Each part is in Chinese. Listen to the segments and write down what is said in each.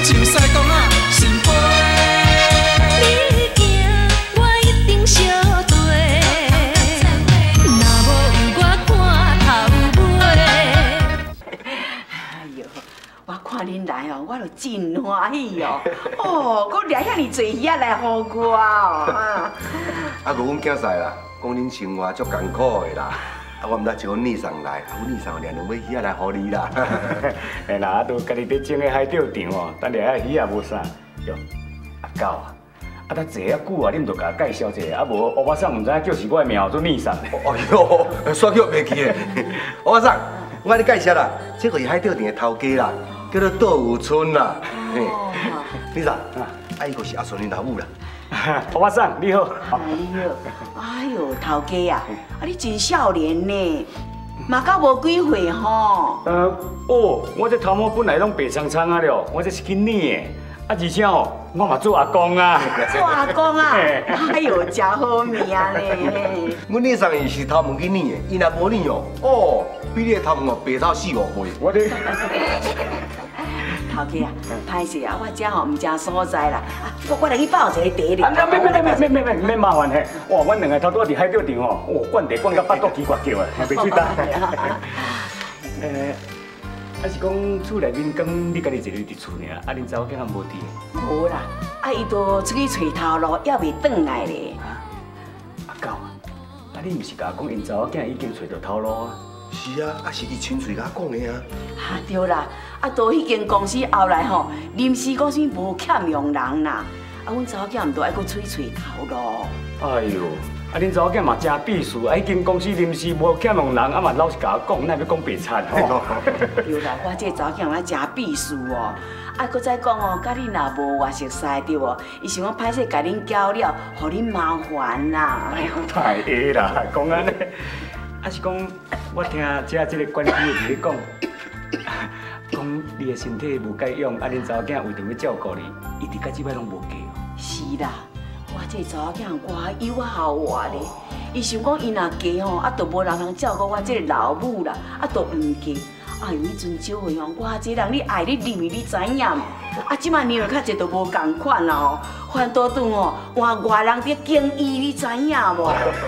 像西东啊，心飞。 你行，我一定相对。若无有我看头尾。 哎呦，我看恁来哦，我就真欢喜哦。哦，搁掠遐尼济鱼仔来互我哦。 啊，阮囝婿啦，讲恁生活足艰苦的啦。啊，我毋知招阮逆上来，阮逆上掠两尾鱼仔来互你啦。 嘿啦，啊，都家己伫种个海钓场哦，等掠遐鱼也无啥。哟，阿狗啊，啊，呾坐遐久啊，你毋着甲我介绍一下，啊无乌巴桑毋知影叫是我的名做逆上。 哎呦，煞叫袂记的。乌巴桑，我甲你介绍啦，这个是海钓场的头家啦，叫做杜有春啦。嘿，逆上，啊，伊个是阿顺的老母啦。 乌巴桑，你好。 哎呦，头家啊，啊你真少年呢，嘛到无几岁吼。 我这头毛本来拢白苍苍啊了，我这是去染的。啊，而且哦，我嘛做阿公啊。 做阿公啊？哎呦，真好命呢。 阮逆上伊是头毛去染的，伊若无染哦，比你的头毛白透4、5倍。 我的。 头家啊，歹势啊，我这吼唔正所在啦，我来去报一个茶咧。 免麻烦嘿，哇，阮两个头拄仔伫海钓场哦，灌茶灌到腹肚奇怪叫啊，袂喙干。啊是讲厝内面讲你家己一个伫厝尔，啊恁查某囝也无伫。 无啦，啊伊都出去找头路，还袂转来咧。 阿狗啊，啊你毋是甲我讲因查某囝已经找到头路啊？ 是啊，啊是伊亲嘴甲我讲的啊。 啊对啦，啊到迄间公司后来吼，临时讲啥无欠用人啦，啊阮查某囝毋都爱搁出去找头路。 哎呦，啊恁查某囝嘛真鄙视，啊迄间公司临时无欠用人，啊嘛老实甲我讲，哪要讲白惨吼？ 对啦，我这查某囝嘛真鄙视哦。啊，搁再讲哦，甲你若无话熟识对无？伊想讲歹势甲恁交了，互恁麻烦啦。 哎呦，太会啦，讲安尼。啊是讲，我听这个管理的咧讲，讲你的身体无解用，啊恁查某囝为着要照顾你，伊伫到即摆拢无嫁哦。 是啦，我这查某囝外有孝我咧，伊想讲伊若嫁吼，啊，都无人通照顾我这个老母啦，啊，都唔嫁。哎呦，迄阵少岁哦，我这人你爱你入你知影？啊，即摆年龄较侪都无共款啦吼，反倒转哦，换外人伫敬伊，你知影无？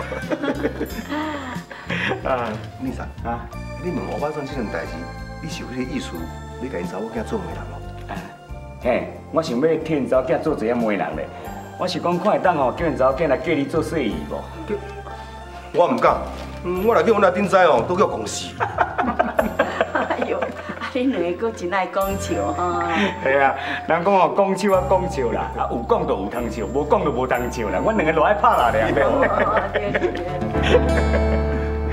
啊，逆上啊，你问乌巴桑这件代志，你是有迄个意思，你甲因查某囝做媒人咯？ 嘿，我想要替因查某囝做一下媒人咧，我是讲看会当吼，叫因查某囝来嫁你做细姨无？ 我唔敢，我来叫阮阿顶仔哦，都叫公事。 哎呦，啊，恁两个阁真爱讲笑哈。 系啊，人讲哦，讲笑啊讲笑啦，啊有讲就有通笑，无讲就无通笑啦。阮两个都爱拍啦咧，对无？ 对。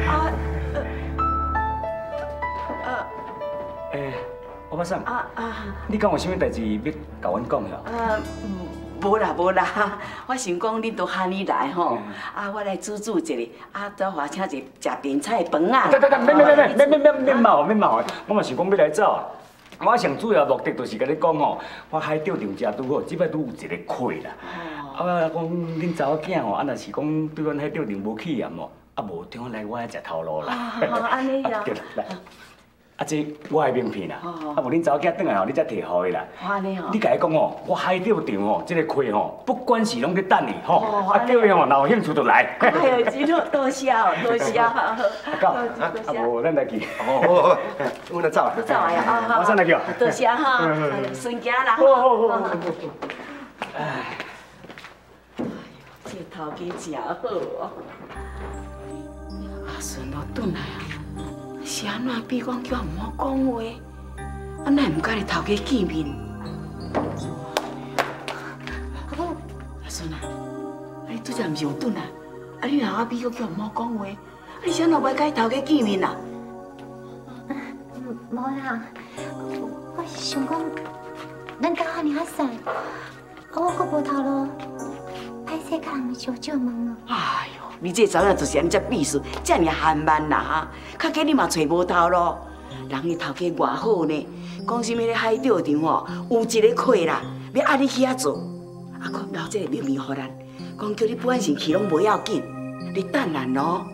乌巴桑，你敢有啥物代志要甲阮讲哟？ 无啦无啦，我想讲恁都喊你来吼，啊，我来煮一个，啊，再互请一个食便菜饭啊。 免冒，我嘛是讲要来走啊。我上主要目的就是甲你讲吼，我海钓场食拄好，即摆拄有一个亏啦。啊，讲恁查某囝吼，啊，若是讲对阮海钓场无气焰哦，啊，无中来我遐食头路啦。 安尼呀。 对啦，来。啊，这我的名片啦，啊无恁查某囝转来吼，你才摕互伊啦。安尼吼。你甲伊讲吼，我海钓场吼，这个亏吼，不管是拢在等你吼，啊叫伊吼，若有兴趣就来。 哎呦，真好，多谢哦，多谢。 阿狗，啊无咱来去。 好，我来走啦。 走啊呀，好。 马上来去。 多谢哈，顺行啦。 好。 哎，这头家真好哦。阿顺都转来啊。是安怎比讲叫毋好讲话，啊，哪会唔甲你头家见面？阿孙啊，你拄则毋是有转来？啊，你若阿比讲叫毋好讲话，你啥若袂甲伊头家见面啊？ 无啦，我是想讲，咱家遐尼较散，我阁无头路，歹势甲人小借问哦。 哎呦！你这查某就是安尼只秘书，遮尔憨慢啦哈！较计你嘛找无头路，人伊头家偌好呢，讲啥物咧海钓场吼，有一个客啦，要按你去遐做，啊，可留这个秘密互咱，讲叫你本身去拢无要紧，你等咱咯。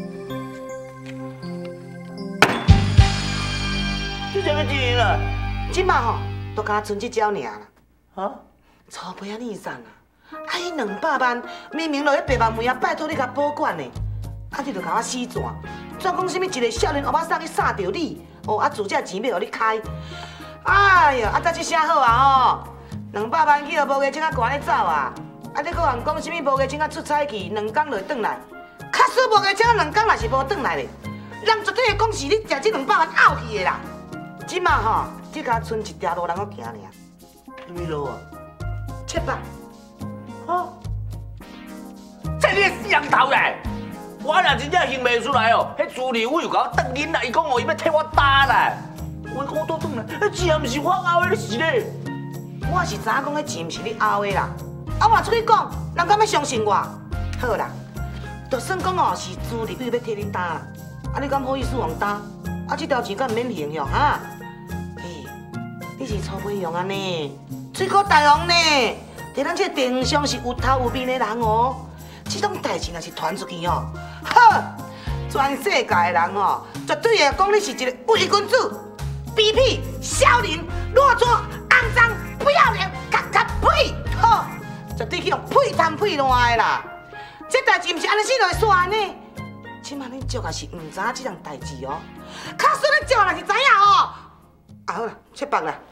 这什么钱啦？ 即马吼都敢剩这招尔啦。 啊？ 粗皮啊，你散啊！啊，迄200万明明落喺白万门啊，拜托你甲保管呢，啊，你就甲我死转，怎讲什么一个少年欧巴桑去杀着你？哦，啊，自这钱要互你开。哎呀，啊，早这啥好啊吼？200万去互无月请啊赶咧走啊！啊，你搁人讲什么无月请啊出差去，2天就转来。卡输无月请啊2天若是无转来咧，人绝对会讲是你食这200万拗去的啦。即马吼，只甲剩一条路人我行尔，什么路啊？7百。啊！ 这你个死人头嘞！我若真正认袂出来哦，迄助理委又甲我答应啦，伊讲哦，伊要替我打啦。我讲我倒转来，迄钱也毋是我拗的，你是咧？ 我是知影讲迄钱毋是你拗的啦，啊我出去讲，人敢要相信我？好啦，就算讲哦是助理委要替你打啦，啊你敢好意思往打？啊这条钱敢免刑用哈？嘿，你是粗皮用安尼，水果大王呢？在咱这电商是有头有面的人哦，这种代志若是传出去哦，好，全世界的人哦，绝对会讲你是一个伪君子、卑鄙、小人、龌龊、肮脏、不要脸、呸！好，绝对去用呸谈呸烂的啦。这代志毋是安尼死就会煞呢？即马恁足也是毋知影这样代志哦，卡算恁足若是知影哦。啊好啦，700啦。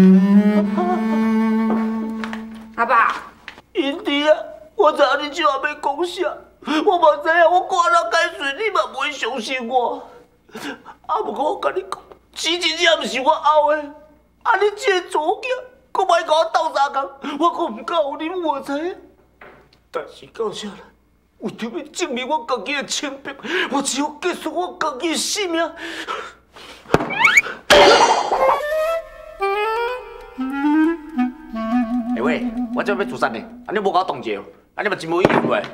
阿爸， 英弟啊，我知影你这话要讲啥，我嘛知影我挂了解水，你嘛不会相信我。啊，不过我甲你讲，钱真正毋是我拗的，啊，你这个祖囝，搁莫甲我斗相共，我可唔敢有你我知影。但是到这来，为着要证明我家己的清白，我只好结束我家己的性命。哎喂，我这要自杀呢，安尼无甲我冻结，安尼嘛真无意思诶。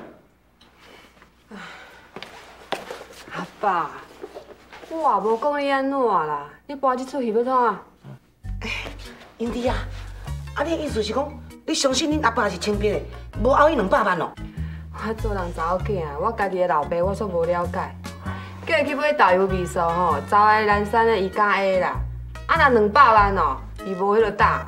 阿爸，我也无讲你安怎啦，你搬这出去要创啊？ 英弟啊，啊你的意思是讲，你相信恁阿爸是清白的，无拗伊200万哦？ 我做人查某囝，我家己的老爸我煞无了解，叫伊去买导游秘书吼，查来南山的伊敢会啦。啊若200万哦，伊无迄落打。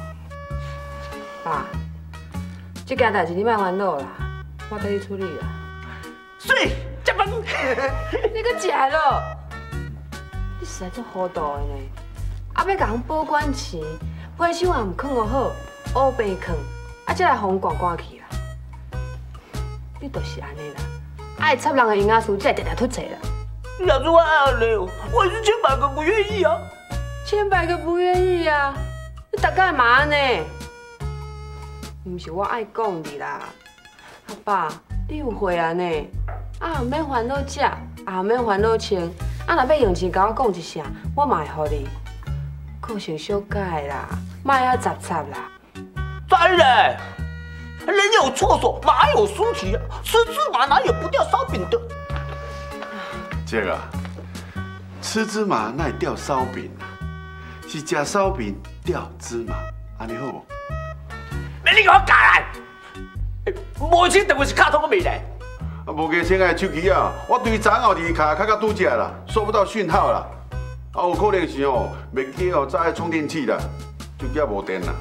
爸，这件代志你莫烦恼啦，我替你处理啦。 水，接饭。 你搁食咯？你实在足糊涂的呢！啊，要甲人保管钱，皮箱也唔藏好好，乌白藏，啊，才来风刮刮去啦。你就是安尼啦，爱插人的银仔书，才会常常出错啦。 你哪做我安尼哦？我是千百个不愿意啊！ 千百个不愿意啊！你大概嘛安尼？毋是我爱讲你啦，阿爸，你有会安尼？啊，免烦恼食，也免烦恼穿，啊，若要用钱甲我讲一声，我嘛会予你。个性小改啦，莫遐杂杂啦。 再嘞，人有厕所，马有书籍啊，吃芝麻哪有不掉烧饼的？ 这个吃芝麻哪会掉烧饼啊？是吃烧饼掉芝麻，安尼好无？ 你给我改来！无钱等于是卡通个未来。 啊，无个先爱手机啊，我对昨后离卡卡到拄只啦，收不到讯号啦。啊，有可能是哦，袂记哦，早爱充电器啦，手机无电啦。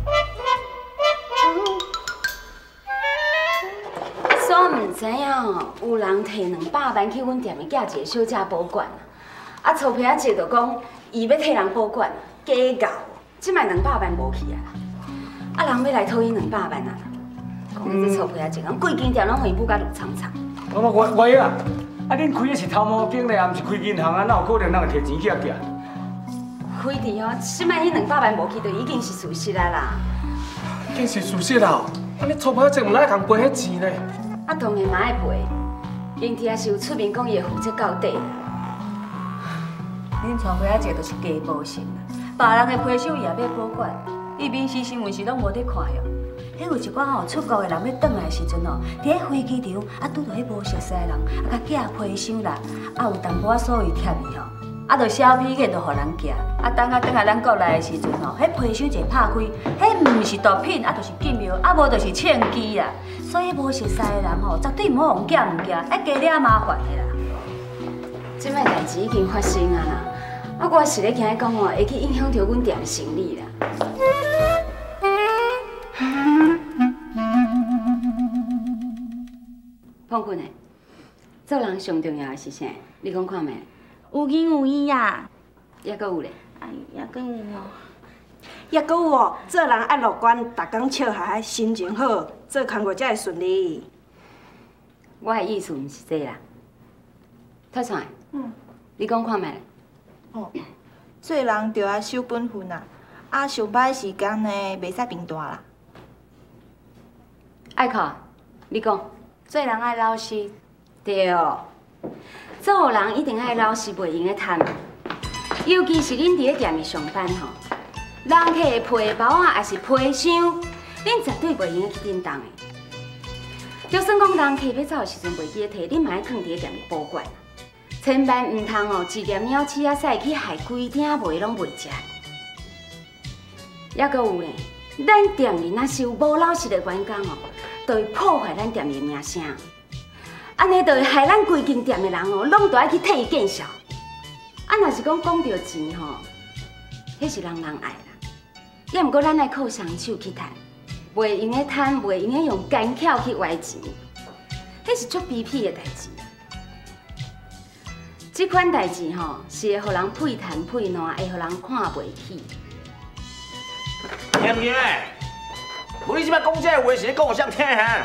所唔知影哦，有人摕200万去阮店的寄一个小姐保管啊，臭皮仔姐就讲伊要替人保管，假搞，即摆200万无去啊啦，啊人要来讨伊200万啊，讲你这臭皮仔姐，讲规间店拢互伊补甲绿苍苍。 我啊，啊恁开的是头毛经咧，也毋是开银行啊，哪有可能人会摕钱去寄？ 开伫哦，即摆迄200万无去，就已经是事实啊啦。 已经是事实啦，啊你粗皮仔唔来通赔迄钱呢？ 啊当然嘛爱赔，因弟也是有出面讲伊会负责到底啦。恁粗皮仔姐就是假保险啦，别人的皮箱伊也要保管，伊平时新闻是拢无得看哟。迄有一寡吼出国的人要转来的时阵哦，伫咧飞机场啊拄到迄无熟悉的人，啊甲寄皮箱啦，啊有淡薄仔所谓贴伊吼，啊就小批个就互人寄，啊等下咱国来的时阵吼，迄皮箱一拍开，迄毋是毒品，啊就是禁药，啊无就是枪击啦。所以无熟悉的人吼，绝对唔好用寄物件，爱加了麻烦的啦。即摆代志已经发生啊啦， 啊，我是咧惊讲哦，会去影响到阮店的生意啦。胖君诶，做人上重要的是啥？你讲看觅？ 有影有影呀， 还阁有咧？ 哎，还阁有哦。 也阁有哦，做人爱乐观，逐工笑哈哈，心情好，做工作才会顺利。 我的意思毋是这啦。太帅，你讲看觅？ 哦，做人就要守本分啦，啊，上班时间呢，袂使变大啦。 爱考，你讲。 做人爱老实。 对，做人一定爱老实，袂用个贪。尤其是恁伫咧店里上班吼，人客的批包啊，还是批箱，恁绝对袂用个去叮当的。就算讲人客要走的时阵袂记得摕，恁嘛爱囥伫咧店里保管。千万唔通哦，一粒鸟鼠仔屎去害规鼎糜拢袂食。还阁有咧，咱店里若是有无老实的员工哦，就会破坏咱店的名声。安尼就会害咱规间店的人哦，拢都爱去替伊见笑。啊，若是讲到钱吼，迄是人人爱啦。也毋过咱爱靠双手去赚，袂用个贪，袂用个用奸巧去歪钱，迄是足卑鄙的代志。这款代志吼，是会互人配谈配烂，会互人看袂起。 咸咸诶，无你即摆讲这话是咧讲互谁听哈？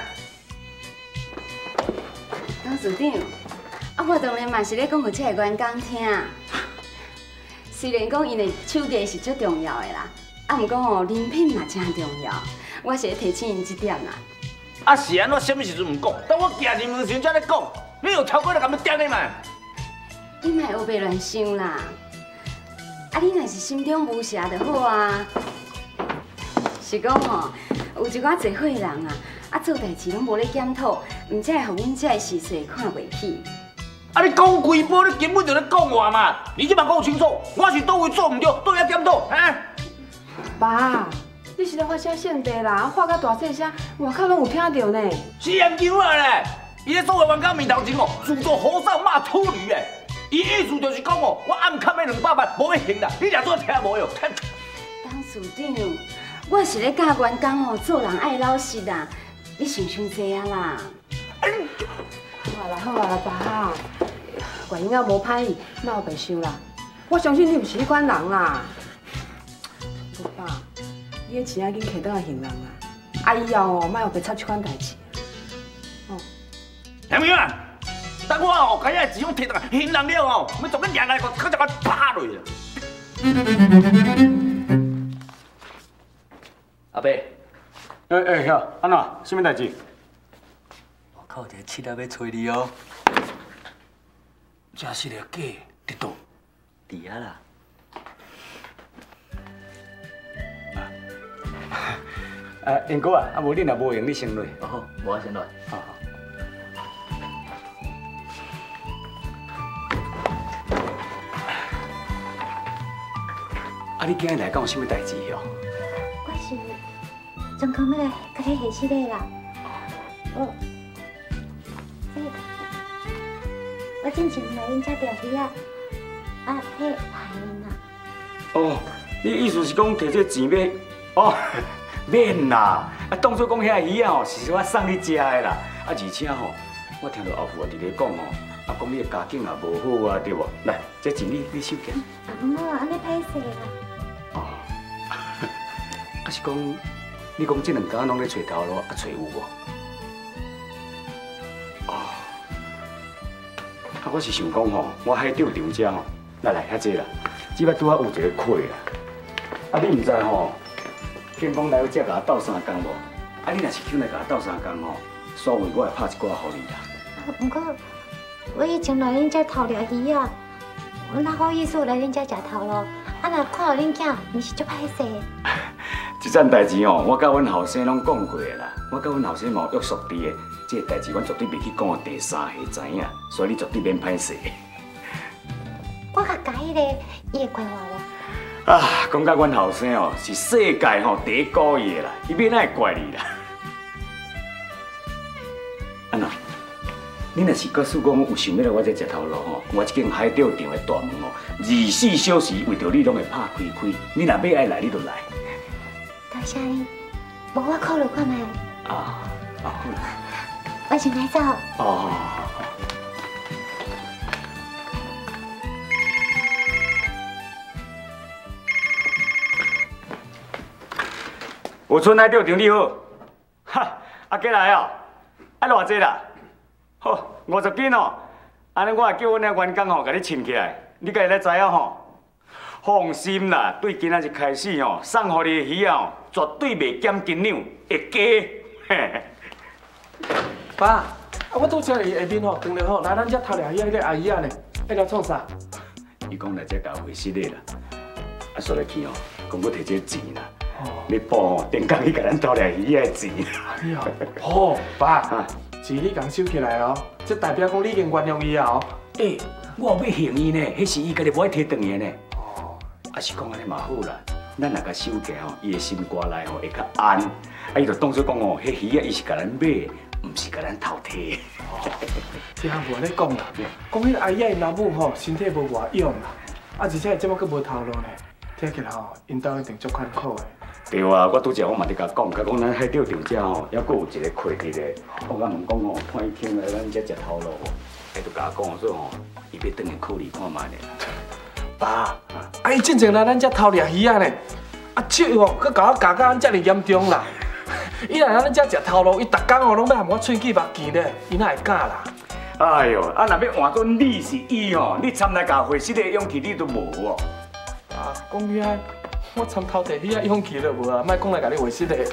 董事长，啊，我当然嘛是咧讲互这个员工听。虽然讲因的手艺是足重要的啦，啊，毋过吼人品嘛真重要，我是咧提醒因这点啦。 啊是安怎？什么时阵唔讲？等我行入门时才咧讲。你有头过来甲我点你嘛？ 你莫胡白乱想啦！啊，你若是心中无邪就好啊。是讲吼，有一寡侪伙人啊，做代志拢无咧检讨，毋才会互阮这个时势看袂起。 啊！你讲几波，你根本就咧讲我嘛！你即摆讲清楚，我是倒位做唔对，倒位检讨，啊！ 爸，你是咧发啥性地啦？发甲大细声，外口拢有听到呢。 是研究啊咧！伊咧所有员工面头前哦，自作和尚骂秃驴诶！伊意思就是讲哦，我暗砍迄200万无要还啦，你俩做听无哟？ 董事长，我是咧教员工哦，做人爱老实啦，你想济啊啦！ 好啦好啦，爸，原因无歹意，莫白想啦。我相信你毋是迄款人啦。爸，你的钱已经摕倒来还人啦，啊以后哦，莫有白插这款代志。哦。 杨明啊，等我哦，把遐钱拢摕倒来还人了哦，要做个娘来个，可就甲拍落去。阿伯， 遐，安怎？什么代志？ 我靠，这七仔要找你哦。这是个假，伫倒？伫遐啦。 英哥啊，无你若无用，你先落。 哦好，我先落。 好。啊，你今日来讲有啥物代志哦？ 我是专工要来甲你下死礼啦。我之前来恁遮钓鱼啊，迄海啦。 哦，你意思是讲摕这钱要？哦，免啦，当作讲遐鱼啊吼，是我送你食的啦。而且吼，我听到后父伫咧讲吼，讲你的家境也无好啊，对无？来，这钱你收起。 唔好，安尼歹势啦。 哦，啊是讲，你讲这2天拢咧找头路，找有无？哦，我是想讲吼，我海钓场遮吼，来遐济啦，只摆拄好有一个亏啦。你毋知吼，见讲来我遮甲我斗3工无？你若是肯来甲我斗3工吼，所以我会拍一寡互你啦。 不过，我以前来恁遮偷掠鱼啊，我哪好意思来恁遮食头路？若看到恁囝，毋是足歹势。 这件代志哦，我甲阮后生拢讲过啦。我甲阮后生嘛约束伫的，这个代志阮绝对袂去讲互第3下知影，所以你绝对免歹势。 我甲甲迄个，伊会怪我无？ 啊，讲到阮后生哦，是世界吼第一故意的啦，伊免哪会怪你啦？安那？你若是告诉讲有想要来我这食头路吼，我这间海钓场的大门哦， 24小时为着你拢会拍开开，你若要爱来，你就来。 多谢你，无我考虑看卖。 啊，好啦。 我先来走。 哦。有春来钓场你好，哈，啊过来哦，啊偌济啦？好，50斤哦。安尼我也叫阮遐员工吼，甲你称起来，你家己来知影吼。放心啦，对今仔日开始吼，送互你的鱼啊，绝对袂减斤两，会加。嘿。 爸，啊我拄则伊下面吼，当然吼，来咱遮偷掠鱼迄个阿姨啊呢，迄条创啥？ 伊讲来遮搞回事的啦，啊说来去哦，讲我摕这钱啦。你报吼，顶工去甲咱偷掠鱼的钱。 哎呀，好，爸，钱你共收起来哦，这代表讲你已经原谅伊啊哦。 诶，我有要还伊呢，迄是伊家己无爱摕转去呢。哦，啊是讲安尼嘛好啦，咱若甲收起吼，伊的心肝内吼会较安。啊，伊就当作讲哦，迄鱼啊伊是甲咱买，毋是甲咱偷摕。 听无咧讲啦，讲迄个阿姨因老母吼身体无偌勇啦，啊而且即摆佫无头路呢，听起来吼因兜一定足困苦的。 对啊，我拄则我嘛伫甲讲，甲讲咱海钓场遮吼，还佫有一个亏伫咧。我甲问讲吼，看伊听来咱遮食头路吼，伊就甲我讲说吼，伊要转去考虑看卖咧。 爸，啊伊进前来咱遮偷掠鱼啊呢，啊手吼佫甲我咬甲安遮尔严重啦。伊来咱遮食头路，伊逐工吼拢要含我喙齿目镜咧，伊哪会敢啦？ 哎哟，啊若要换做你是伊吼，你参来甲回事的勇气你都无哦。 啊，讲遐。我参偷摕迄个勇气都无啊，莫讲来甲你话实的。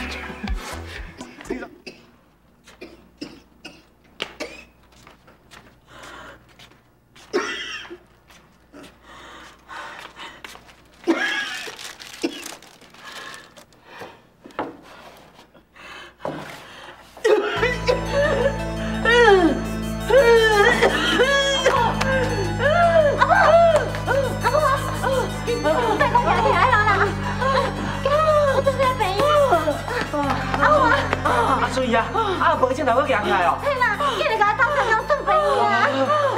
水啊！啊，无正头我行起来哦。 嘿啦，今日甲我斗相共准备啊！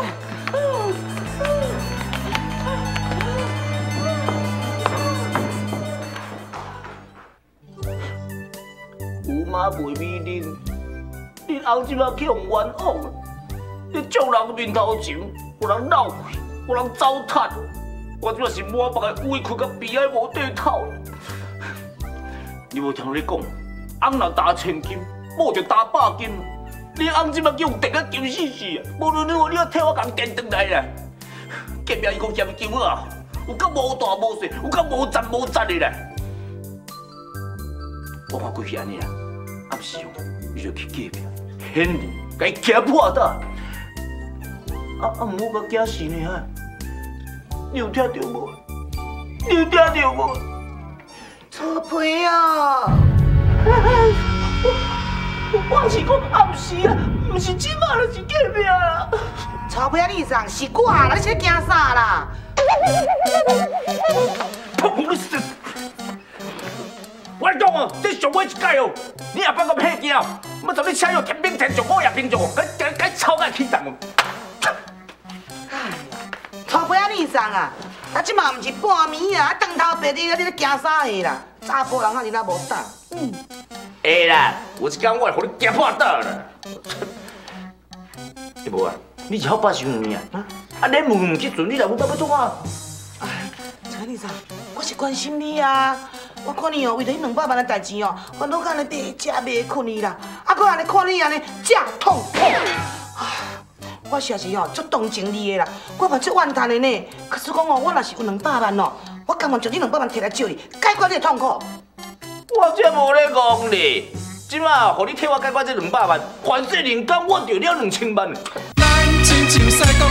有妈袂美玲，恁翁即摆去用冤枉，你众人面头前有人闹气，有人糟蹋，我即摆是满腹的委屈甲悲哀无地头。你无听你讲，翁若打千金。某就打100斤，你翁即摆叫电个求死死啊！无论如何，你要替我共电转来啦！隔壁伊讲嫌救啊，有够无大无细，有够无赞无赞的啦！我看过去安尼啦，暗时哦，你就去隔壁，显你，甲伊击破倒。毋好甲惊死呢哈！你有听到无？你有听到无？ 臭皮啊！ 我是讲暗时啊，毋是即马就是隔壁啦。 臭皮啊！你上是我啦，你是惊啥啦？ 我讲哦，这上尾一届哦，你也别咁吓惊，我从你车上天兵天将，我也兵将，该吵个起动。 臭皮啊！你上啊！啊，即嘛毋是半暝啊，当头白日啊，你咧惊啥个啦？查甫人啊，你哪无胆？ 会啦，有一天我会互你击破倒啦。你无啊？你是好把伤呢啊？啊，你问去阵，你来阮爸要做啊？ 哎，陈先生，我是关心你啊。我看你哦，为着迄200万的代志哦，烦恼到安尼白食袂困去啦。啊，搁安尼看你安尼食痛苦。我实在是哦，足同情你的啦。我嘛足怨叹的呢。可是讲哦，我若是有200万哦，我甘愿将这200万摕来借你，解决你的痛苦。 我这无咧讲咧，即马互你替我解决这200万，还税人工我就了2000万。 咱亲像西讲